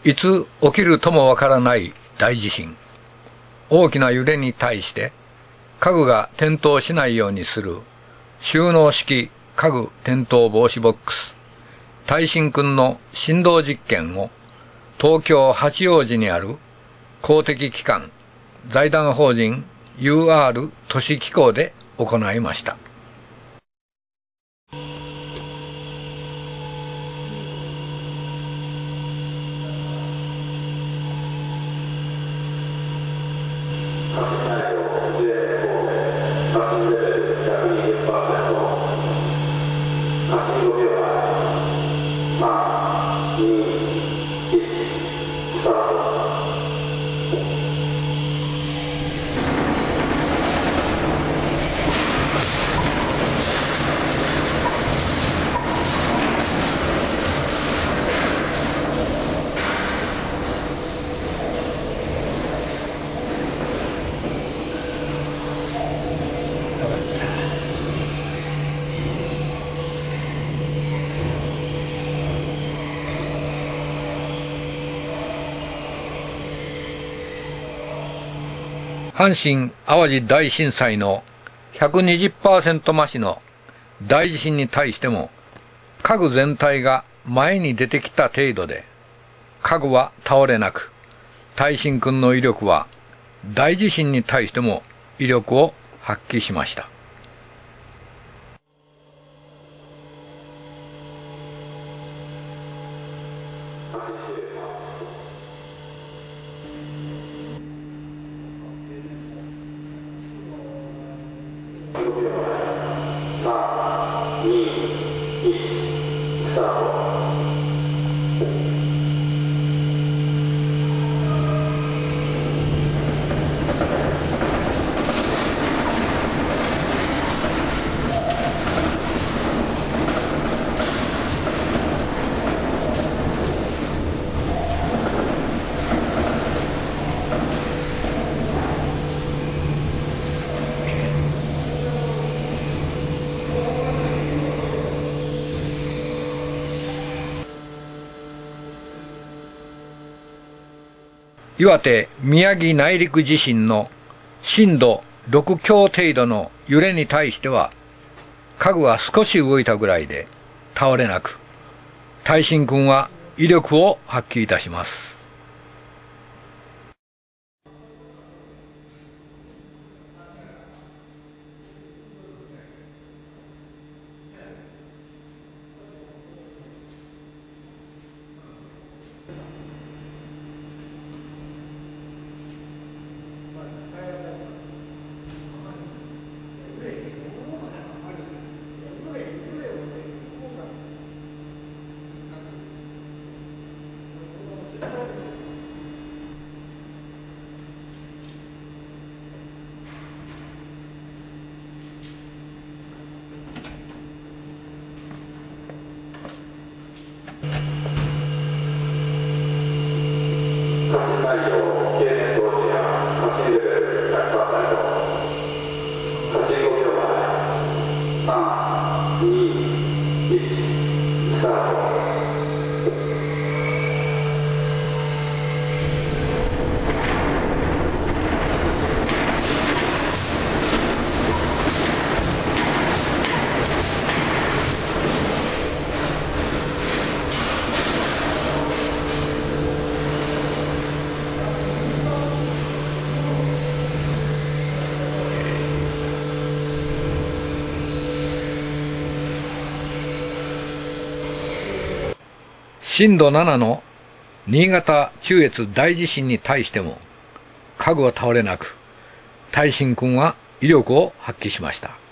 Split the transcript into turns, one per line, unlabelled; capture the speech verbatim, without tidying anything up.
いつ起きるともわからない大地震。大きな揺れに対して家具が転倒しないようにする収納式家具転倒防止ボックス耐震訓の振動実験を東京八王子にある公的機関財団法人 ユーアール 都市機構で行いました。阪神・淡路大震災の ひゃくにじゅっパーセント 増しの大地震に対しても家具全体が前に出てきた程度で家具は倒れなく、耐震訓の威力は大地震に対しても威力を発揮しました。岩手・宮城内陸地震の震度ろく強程度の揺れに対しては家具は少し動いたぐらいで倒れなく、耐震訓は威力を発揮いたします。震度ななの新潟中越大地震に対しても家具は倒れなく、耐震訓は威力を発揮しました。